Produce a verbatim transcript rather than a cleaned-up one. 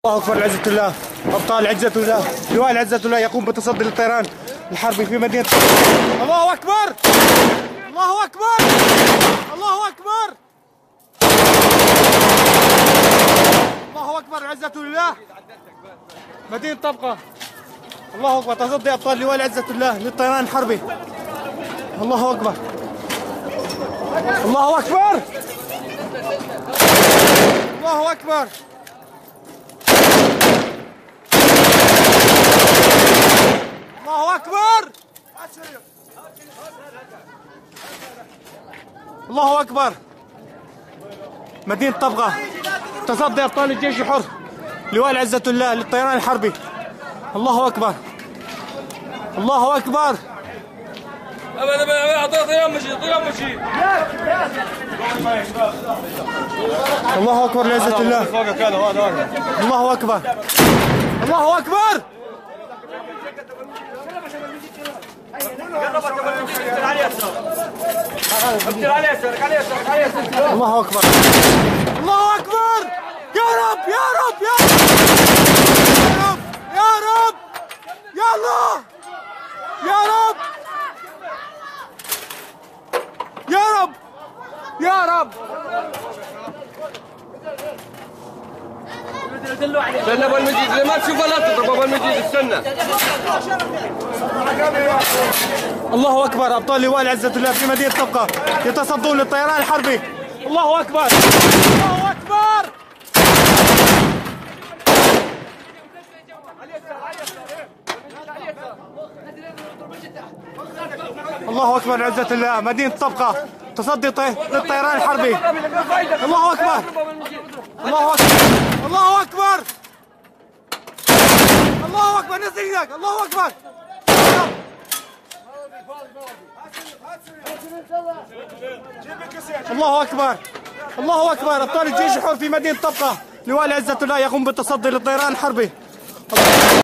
الله اكبر لعزة الله. ابطال عزة الله، لواء عزة الله يقوم بتصدي للطيران الحربي في مدينة. الله اكبر الله اكبر الله اكبر الله اكبر عزة الله مدينة طبقة. الله اكبر تصدي ابطال لواء عزة الله للطيران الحربي. الله اكبر الله اكبر الله اكبر الله أكبر الله أكبر مدينة طبقة تصدي أبطال الجيش الحر لواء عزة الله للطيران الحربي. الله أكبر الله أكبر الله أكبر لعزة الله. الله أكبر الله أكبر الله أكبر الله أكبر يا رب يا رب يا رب يا رب يا الله يا رب يا رب يا رب استنى ابو المجيد، ما تشوفه لا تضرب ابو المجيد، استنى. الله اكبر ابطال لواء عزة الله في مدينة طبقة يتصدون للطيران الحربي. الله اكبر الله اكبر الله اكبر عزة الله مدينة طبقة تصدي للطيران الحربي. الله اكبر الله اكبر الله اكبر الله اكبر نزل ايدك. الله اكبر الله اكبر الله اكبر ابطال الجيش الحر في مدينة طبقة لواء عزة الله يقوم بالتصدي للطيران الحربي.